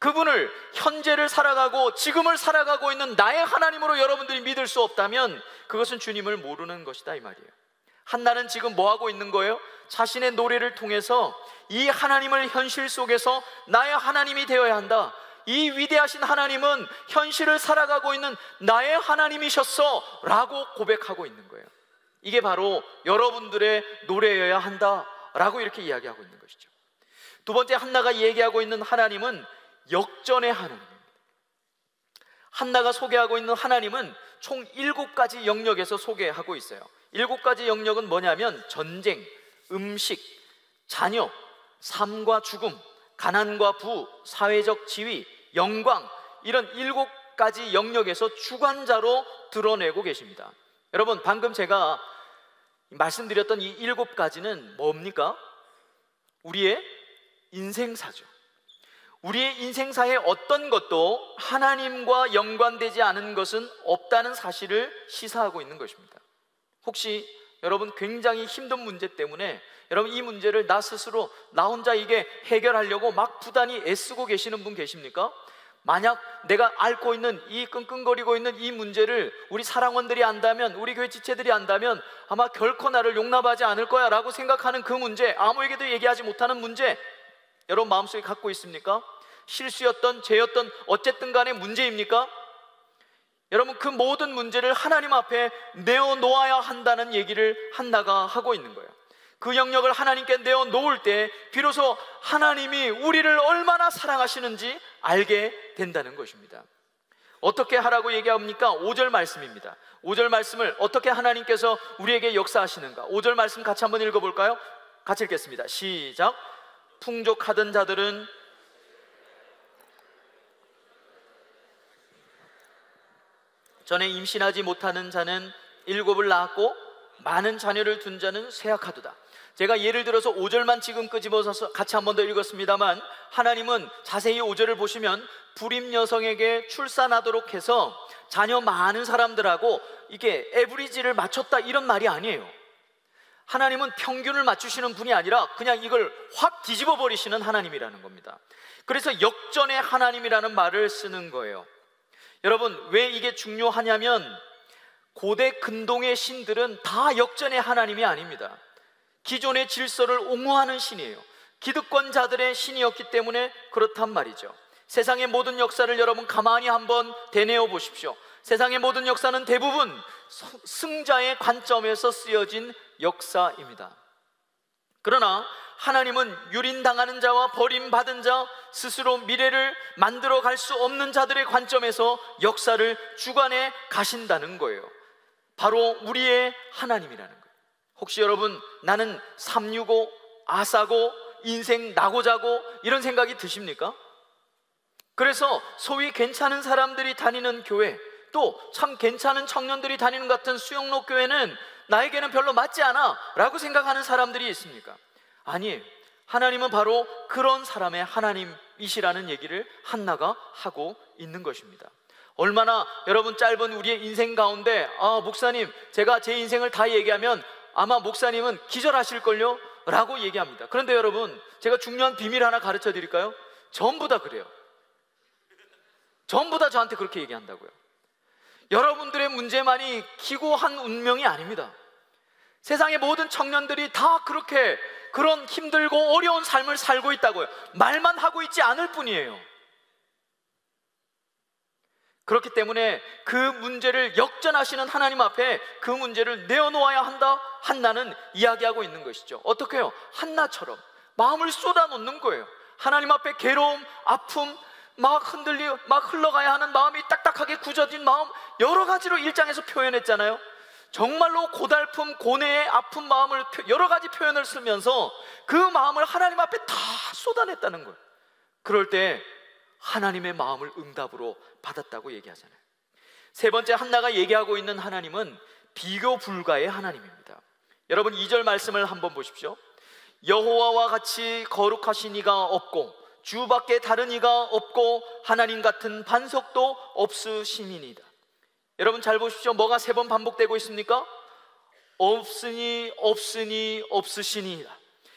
그분을 현재를 살아가고 지금을 살아가고 있는 나의 하나님으로 여러분들이 믿을 수 없다면 그것은 주님을 모르는 것이다 이 말이에요. 한나는 지금 뭐 하고 있는 거예요? 자신의 노래를 통해서 이 하나님을 현실 속에서 나의 하나님이 되어야 한다, 이 위대하신 하나님은 현실을 살아가고 있는 나의 하나님이셨어 라고 고백하고 있는 거예요. 이게 바로 여러분들의 노래여야 한다 라고 이렇게 이야기하고 있는 것이죠. 두 번째, 한나가 얘기하고 있는 하나님은 역전의 하나님입니다. 한나가 소개하고 있는 하나님은 총 7가지 영역에서 소개하고 있어요. 7가지 영역은 뭐냐면 전쟁, 음식, 자녀, 삶과 죽음, 가난과 부, 사회적 지위, 영광, 이런 7가지 영역에서 주관자로 드러내고 계십니다. 여러분, 방금 제가 말씀드렸던 이 7가지는 뭡니까? 우리의 인생사죠. 우리의 인생사의 어떤 것도 하나님과 연관되지 않은 것은 없다는 사실을 시사하고 있는 것입니다. 혹시 여러분 굉장히 힘든 문제 때문에 여러분 이 문제를 나 스스로 나 혼자 이게 해결하려고 막 부단히 애쓰고 계시는 분 계십니까? 만약 내가 앓고 있는 이 끙끙거리고 있는 이 문제를 우리 사랑원들이 안다면, 우리 교회 지체들이 안다면 아마 결코 나를 용납하지 않을 거야 라고 생각하는 그 문제, 아무에게도 얘기하지 못하는 문제, 여러분 마음속에 갖고 있습니까? 실수였던 죄였던 어쨌든 간에 문제입니까? 여러분, 그 모든 문제를 하나님 앞에 내어놓아야 한다는 얘기를 한나가 하고 있는 거예요. 그 영역을 하나님께 내어놓을 때 비로소 하나님이 우리를 얼마나 사랑하시는지 알게 된다는 것입니다. 어떻게 하라고 얘기합니까? 5절 말씀입니다. 5절 말씀을 어떻게 하나님께서 우리에게 역사하시는가? 5절 말씀 같이 한번 읽어볼까요? 같이 읽겠습니다. 시작. 풍족하던 자들은 전에 임신하지 못하는 자는 7을 낳았고 많은 자녀를 둔 자는 쇠약하도다. 제가 예를 들어서 5절만 지금 끄집어서 같이 한 번 더 읽었습니다만, 하나님은 자세히 5절을 보시면 불임 여성에게 출산하도록 해서 자녀 많은 사람들하고 이게 에브리지를 맞췄다 이런 말이 아니에요. 하나님은 평균을 맞추시는 분이 아니라 그냥 이걸 확 뒤집어 버리시는 하나님이라는 겁니다. 그래서 역전의 하나님이라는 말을 쓰는 거예요. 여러분, 왜 이게 중요하냐면 고대 근동의 신들은 다 역전의 하나님이 아닙니다. 기존의 질서를 옹호하는 신이에요. 기득권자들의 신이었기 때문에 그렇단 말이죠. 세상의 모든 역사를 여러분 가만히 한번 되뇌어 보십시오. 세상의 모든 역사는 대부분 승자의 관점에서 쓰여진 역사입니다. 그러나 하나님은 유린당하는 자와 버림받은 자, 스스로 미래를 만들어 갈 수 없는 자들의 관점에서 역사를 주관해 가신다는 거예요. 바로 우리의 하나님이라는 거예요. 혹시 여러분, 나는 365, 아싸고 인생 나고 자고 이런 생각이 드십니까? 그래서 소위 괜찮은 사람들이 다니는 교회, 또 참 괜찮은 청년들이 다니는 것 같은 수영로 교회는 나에게는 별로 맞지 않아 라고 생각하는 사람들이 있습니까? 아니에요. 하나님은 바로 그런 사람의 하나님이시라는 얘기를 한나가 하고 있는 것입니다. 얼마나 여러분 짧은 우리의 인생 가운데 목사님, 제가 제 인생을 다 얘기하면 아마 목사님은 기절하실걸요? 라고 얘기합니다. 그런데 여러분, 제가 중요한 비밀 하나 가르쳐 드릴까요? 전부 다 그래요. 전부 다 저한테 그렇게 얘기한다고요. 여러분들의 문제만이 기고한 운명이 아닙니다. 세상의 모든 청년들이 다 그렇게 그런 힘들고 어려운 삶을 살고 있다고요. 말만 하고 있지 않을 뿐이에요. 그렇기 때문에 그 문제를 역전하시는 하나님 앞에 그 문제를 내어놓아야 한다, 한나는 이야기하고 있는 것이죠. 어떻게 해요? 한나처럼 마음을 쏟아놓는 거예요. 하나님 앞에 괴로움, 아픔, 막 흘러가야 하는 마음이 딱딱하게 굳어진 마음, 여러 가지로 1장에서 표현했잖아요. 정말로 고달픔, 고뇌의 아픈 마음을 여러 가지 표현을 쓰면서 그 마음을 하나님 앞에 다 쏟아냈다는 거예요. 그럴 때 하나님의 마음을 응답으로 받았다고 얘기하잖아요. 세 번째, 한나가 얘기하고 있는 하나님은 비교 불가의 하나님입니다. 여러분 2절 말씀을 한번 보십시오. 여호와와 같이 거룩하신 이가 없고 주밖에 다른 이가 없고 하나님 같은 반석도 없으심이니이다. 여러분 잘 보십시오. 뭐가 3번 반복되고 있습니까? 없으니 없으니 없으시니이다.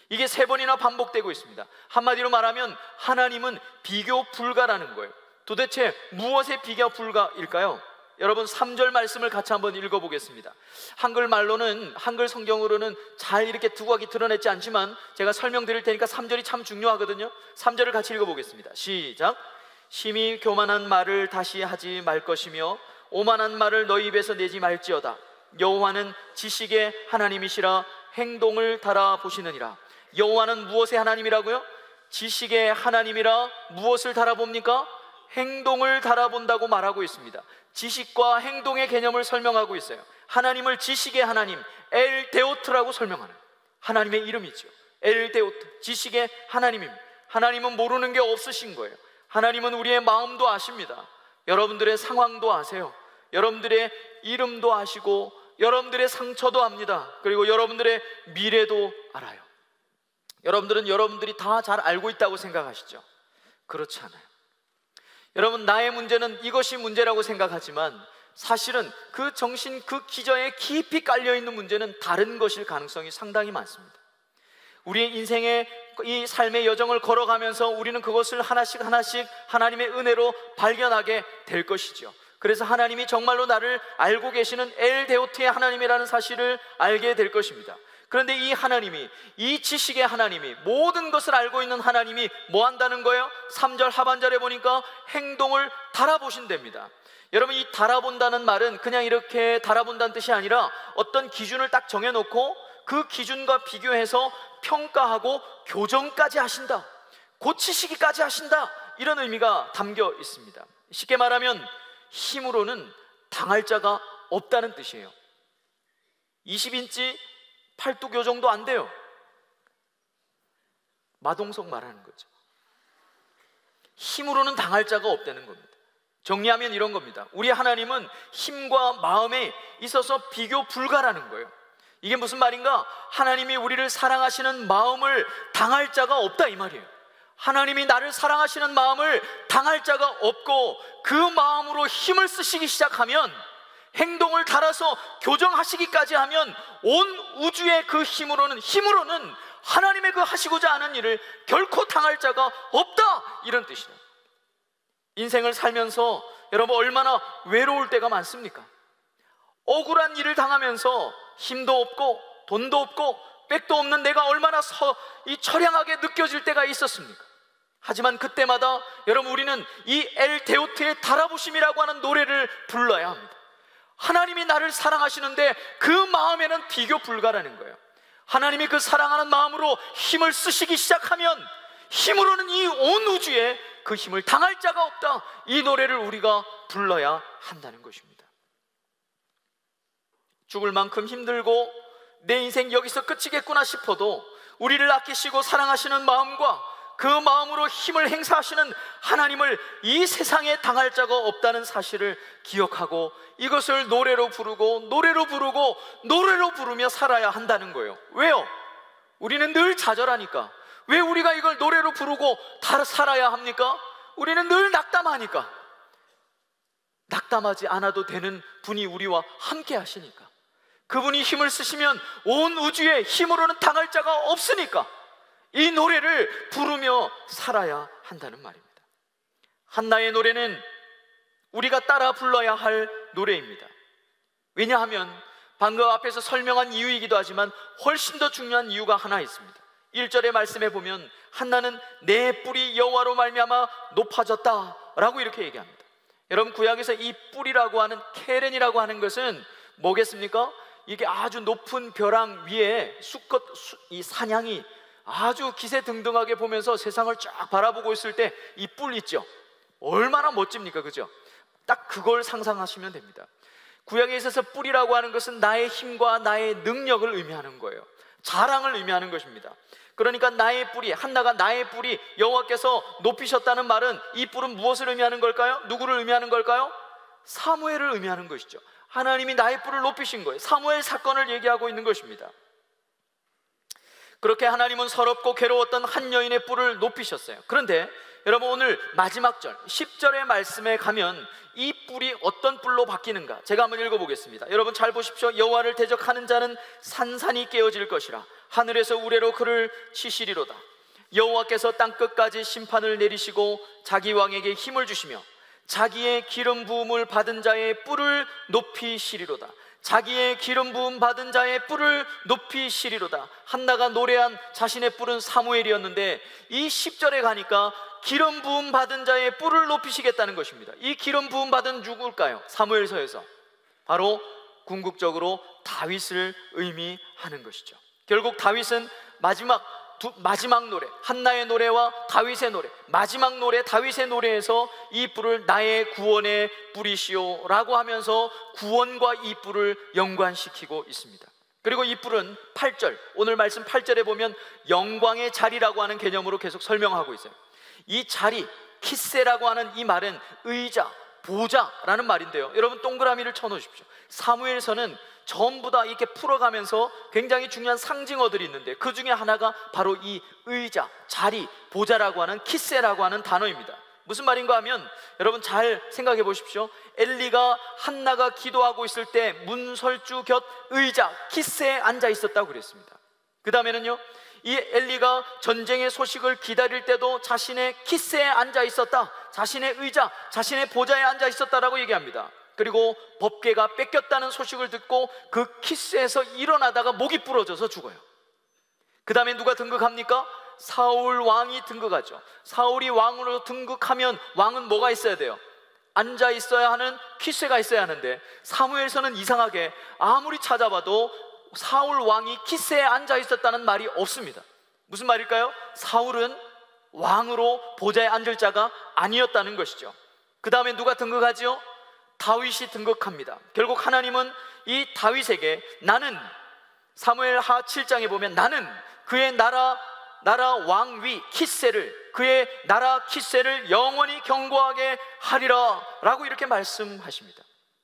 이게 3번이나 반복되고 있습니다. 한마디로 말하면 하나님은 비교 불가라는 거예요. 도대체 무엇에 비교 불가일까요? 여러분 3절 말씀을 같이 한번 읽어보겠습니다. 한글말로는, 한글 성경으로는 잘 이렇게 두각이 드러내지 않지만 제가 설명드릴 테니까 3절이 참 중요하거든요. 3절을 같이 읽어보겠습니다. 시작. 심히 교만한 말을 다시 하지 말 것이며 오만한 말을 너희 입에서 내지 말지어다. 여호와는 지식의 하나님이시라 행동을 달아보시느니라. 여호와는 무엇의 하나님이라고요? 지식의 하나님이라. 무엇을 달아봅니까? 행동을 달아본다고 말하고 있습니다. 지식과 행동의 개념을 설명하고 있어요. 하나님을 지식의 하나님, 엘 데오트라고 설명하는 하나님의 이름이죠. 엘 데오트, 지식의 하나님입니다. 하나님은 모르는 게 없으신 거예요. 하나님은 우리의 마음도 아십니다. 여러분들의 상황도 아세요. 여러분들의 이름도 아시고 여러분들의 상처도 압니다. 그리고 여러분들의 미래도 알아요. 여러분들은 여러분들이 다 잘 알고 있다고 생각하시죠? 그렇지 않아요. 여러분, 나의 문제는 이것이 문제라고 생각하지만 사실은 그 정신, 그 기저에 깊이 깔려있는 문제는 다른 것일 가능성이 상당히 많습니다. 우리의 인생의 이 삶의 여정을 걸어가면서 우리는 그것을 하나씩 하나씩 하나님의 은혜로 발견하게 될 것이죠. 그래서 하나님이 정말로 나를 알고 계시는 엘 데오트의 하나님이라는 사실을 알게 될 것입니다. 그런데 이 하나님이, 이 지식의 하나님이, 모든 것을 알고 있는 하나님이 뭐 한다는 거예요? 3절 하반절에 보니까 행동을 달아보신답니다. 여러분, 이 달아본다는 말은 그냥 이렇게 달아본다는 뜻이 아니라 어떤 기준을 딱 정해놓고 그 기준과 비교해서 평가하고 교정까지 하신다, 고치시기까지 하신다, 이런 의미가 담겨 있습니다. 쉽게 말하면 힘으로는 당할 자가 없다는 뜻이에요. 20인치 팔뚝 요 정도 안 돼요. 마동석 말하는 거죠. 힘으로는 당할 자가 없다는 겁니다. 정리하면 이런 겁니다. 우리 하나님은 힘과 마음에 있어서 비교 불가라는 거예요. 이게 무슨 말인가? 하나님이 우리를 사랑하시는 마음을 당할 자가 없다, 이 말이에요. 하나님이 나를 사랑하시는 마음을 당할 자가 없고 그 마음으로 힘을 쓰시기 시작하면, 행동을 달아서 교정하시기까지 하면 온 우주의 그 힘으로는 하나님의 그 하시고자 하는 일을 결코 당할 자가 없다, 이런 뜻이에요. 인생을 살면서 여러분 얼마나 외로울 때가 많습니까? 억울한 일을 당하면서 힘도 없고 돈도 없고 백도 없는 내가 얼마나 이 처량하게 느껴질 때가 있었습니까? 하지만 그때마다 여러분 우리는 이 엘 데오트의 달아보심이라고 하는 노래를 불러야 합니다. 하나님이 나를 사랑하시는데 그 마음에는 비교 불가라는 거예요. 하나님이 그 사랑하는 마음으로 힘을 쓰시기 시작하면 힘으로는 이 온 우주에 그 힘을 당할 자가 없다, 이 노래를 우리가 불러야 한다는 것입니다. 죽을 만큼 힘들고 내 인생 여기서 끝이겠구나 싶어도 우리를 아끼시고 사랑하시는 마음과 그 마음으로 힘을 행사하시는 하나님을 이 세상에 당할 자가 없다는 사실을 기억하고 이것을 노래로 부르고 노래로 부르고 노래로 부르며 살아야 한다는 거예요. 왜요? 우리는 늘 좌절하니까. 왜 우리가 이걸 노래로 부르고 살아야 합니까? 우리는 늘 낙담하니까. 낙담하지 않아도 되는 분이 우리와 함께 하시니까. 그분이 힘을 쓰시면 온 우주에 힘으로는 당할 자가 없으니까 이 노래를 부르며 살아야 한다는 말입니다. 한나의 노래는 우리가 따라 불러야 할 노래입니다. 왜냐하면 방금 앞에서 설명한 이유이기도 하지만 훨씬 더 중요한 이유가 하나 있습니다. 1절의 말씀에 보면 한나는 내 뿔이 여호와로 말미암아 높아졌다 라고 이렇게 얘기합니다. 여러분, 구약에서 이 뿔이라고 하는 케렌이라고 하는 것은 뭐겠습니까? 이게 아주 높은 벼랑 위에 수컷 이 사냥이 아주 기세등등하게 보면서 세상을 쫙 바라보고 있을 때 이 뿔 있죠? 얼마나 멋집니까? 그죠? 딱 그걸 상상하시면 됩니다. 구약에 있어서 뿔이라고 하는 것은 나의 힘과 나의 능력을 의미하는 거예요. 자랑을 의미하는 것입니다. 그러니까 나의 뿔이, 한나가 나의 뿔이 여호와께서 높이셨다는 말은 이 뿔은 무엇을 의미하는 걸까요? 누구를 의미하는 걸까요? 사무엘을 의미하는 것이죠. 하나님이 나의 뿔을 높이신 거예요. 사무엘 사건을 얘기하고 있는 것입니다. 그렇게 하나님은 서럽고 괴로웠던 한 여인의 뿔을 높이셨어요. 그런데 여러분, 오늘 마지막 절 10절의 말씀에 가면 이 뿔이 어떤 뿔로 바뀌는가 제가 한번 읽어보겠습니다. 여러분 잘 보십시오. 여호와를 대적하는 자는 산산이 깨어질 것이라. 하늘에서 우레로 그를 치시리로다. 여호와께서 땅끝까지 심판을 내리시고 자기 왕에게 힘을 주시며 자기의 기름 부음을 받은 자의 뿔을 높이시리로다. 자기의 기름 부음 받은 자의 뿔을 높이시리로다. 한나가 노래한 자신의 뿔은 사무엘이었는데 이 10절에 가니까 기름 부음 받은 자의 뿔을 높이시겠다는 것입니다. 이 기름 부음 받은 누구일까요? 사무엘서에서 바로 궁극적으로 다윗을 의미하는 것이죠. 결국 다윗은 마지막 노래, 한나의 노래와 다윗의 노래, 마지막 노래 다윗의 노래에서 이 뿔을 나의 구원의 뿔이시오 라고 하면서 구원과 이 뿔을 연관시키고 있습니다. 그리고 이 뿔은 8절, 오늘 말씀 8절에 보면 영광의 자리라고 하는 개념으로 계속 설명하고 있어요. 이 자리, 키세라고 하는 이 말은 의자, 보좌라는 말인데요, 여러분 동그라미를 쳐놓으십시오. 사무엘서는 전부 다 이렇게 풀어가면서 굉장히 중요한 상징어들이 있는데 그 중에 하나가 바로 이 의자, 자리, 보좌라고 하는 키세라고 하는 단어입니다. 무슨 말인가 하면 여러분 잘 생각해 보십시오. 엘리가 한나가 기도하고 있을 때 문설주 곁 의자, 키세에 앉아 있었다고 그랬습니다. 그 다음에는요, 이 엘리가 전쟁의 소식을 기다릴 때도 자신의 키세에 앉아 있었다, 자신의 의자, 자신의 보좌에 앉아 있었다라고 얘기합니다. 그리고 법궤가 뺏겼다는 소식을 듣고 그 키스에서 일어나다가 목이 부러져서 죽어요. 그 다음에 누가 등극합니까? 사울 왕이 등극하죠. 사울이 왕으로 등극하면 왕은 뭐가 있어야 돼요? 앉아 있어야 하는 키스가 있어야 하는데 사무엘서는 이상하게 아무리 찾아봐도 사울 왕이 키스에 앉아 있었다는 말이 없습니다. 무슨 말일까요? 사울은 왕으로 보좌에 앉을 자가 아니었다는 것이죠. 그 다음에 누가 등극하죠? 다윗이 등극합니다. 결국 하나님은 이 다윗에게 나는, 사무엘하 7장에 보면 나는 그의 나라 왕위 키세를, 그의 나라 키세를 영원히 견고하게 하리라 라고 이렇게 말씀하십니다.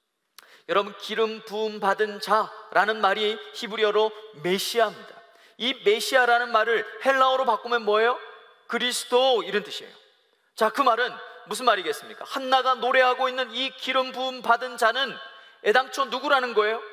여러분, 기름 부음 받은 자라는 말이 히브리어로 메시아입니다. 이 메시아라는 말을 헬라어로 바꾸면 뭐예요? 그리스도, 이런 뜻이에요. 자, 그 말은 무슨 말이겠습니까? 한나가 노래하고 있는 이 기름 부음 받은 자는 애당초 누구라는 거예요?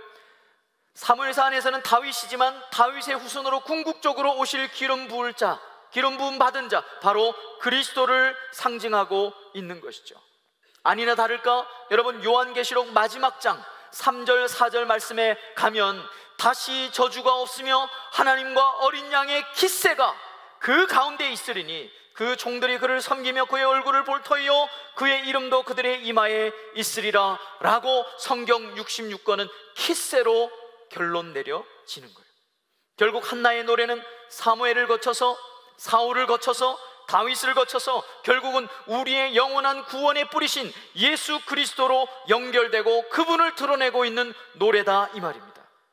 사무엘서 안에서는 다윗이지만 다윗의 후손으로 궁극적으로 오실 기름 부을 자, 기름 부음 받은 자, 바로 그리스도를 상징하고 있는 것이죠. 아니나 다를까 여러분, 요한계시록 마지막 장 3절 4절 말씀에 가면 다시 저주가 없으며 하나님과 어린 양의 깃새가 그 가운데 있으리니 그 종들이 그를 섬기며 그의 얼굴을 볼 터이요 그의 이름도 그들의 이마에 있으리라 라고 성경 66권은 깃새로 결론 내려지는 거예요. 결국 한나의 노래는 사무엘을 거쳐서 사울을 거쳐서 다윗을 거쳐서 결국은 우리의 영원한 구원의 뿌리신 예수 그리스도로 연결되고 그분을 드러내고 있는 노래다, 이 말입니다.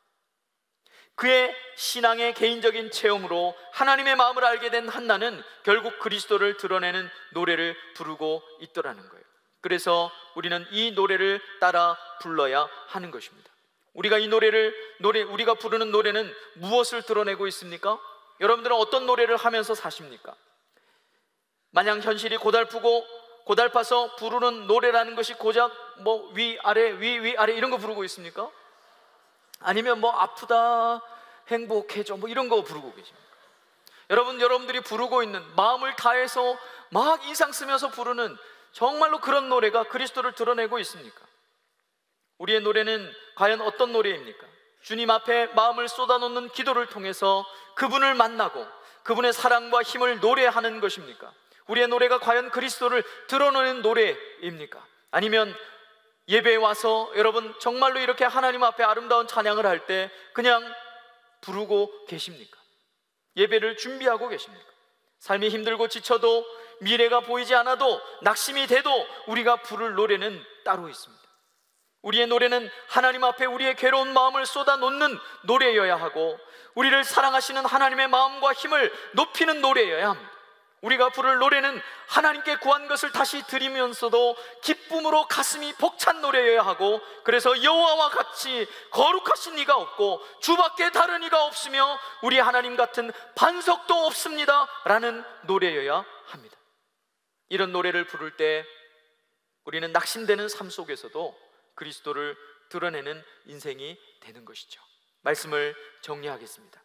그의 신앙의 개인적인 체험으로 하나님의 마음을 알게 된 한나는 결국 그리스도를 드러내는 노래를 부르고 있더라는 거예요. 그래서 우리는 이 노래를 따라 불러야 하는 것입니다. 우리가 우리가 부르는 노래는 무엇을 드러내고 있습니까? 여러분들은 어떤 노래를 하면서 사십니까? 마냥 현실이 고달파서 부르는 노래라는 것이 고작 뭐 위아래 위아래 이런 거 부르고 있습니까? 아니면 뭐 아프다 행복해져 뭐 이런 거 부르고 계십니까? 여러분들이 부르고 있는, 마음을 다해서 막 인상 쓰면서 부르는 정말로 그런 노래가 그리스도를 드러내고 있습니까? 우리의 노래는 과연 어떤 노래입니까? 주님 앞에 마음을 쏟아놓는 기도를 통해서 그분을 만나고 그분의 사랑과 힘을 노래하는 것입니까? 우리의 노래가 과연 그리스도를 드러내는 노래입니까? 아니면 예배에 와서 여러분 정말로 이렇게 하나님 앞에 아름다운 찬양을 할 때 그냥 부르고 계십니까? 예배를 준비하고 계십니까? 삶이 힘들고 지쳐도 미래가 보이지 않아도 낙심이 돼도 우리가 부를 노래는 따로 있습니다. 우리의 노래는 하나님 앞에 우리의 괴로운 마음을 쏟아놓는 노래여야 하고 우리를 사랑하시는 하나님의 마음과 힘을 높이는 노래여야 합니다. 우리가 부를 노래는 하나님께 구한 것을 다시 드리면서도 기쁨으로 가슴이 벅찬 노래여야 하고, 그래서 여호와와 같이 거룩하신 이가 없고 주밖에 다른 이가 없으며 우리 하나님 같은 반석도 없습니다 라는 노래여야 합니다. 이런 노래를 부를 때 우리는 낙심되는 삶 속에서도 그리스도를 드러내는 인생이 되는 것이죠. 말씀을 정리하겠습니다.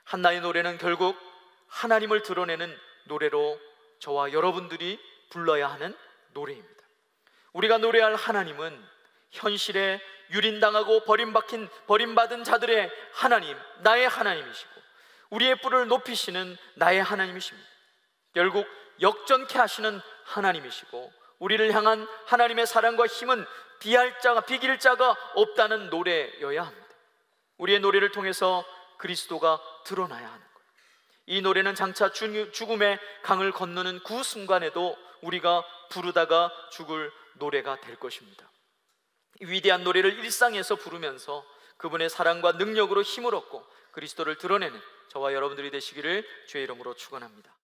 한나의 노래는 결국 하나님을 드러내는 노래로 저와 여러분들이 불러야 하는 노래입니다. 우리가 노래할 하나님은 현실에 유린당하고 버림받은 자들의 하나님, 나의 하나님이시고 우리의 뿔을 높이시는 나의 하나님이십니다. 결국 역전케 하시는 하나님이시고 우리를 향한 하나님의 사랑과 힘은 비길 자가 없다는 노래여야 합니다. 우리의 노래를 통해서 그리스도가 드러나야 하는 거예요. 이 노래는 장차 죽음의 강을 건너는 그 순간에도 우리가 부르다가 죽을 노래가 될 것입니다. 이 위대한 노래를 일상에서 부르면서 그분의 사랑과 능력으로 힘을 얻고 그리스도를 드러내는 저와 여러분들이 되시기를 주의 이름으로 축원합니다.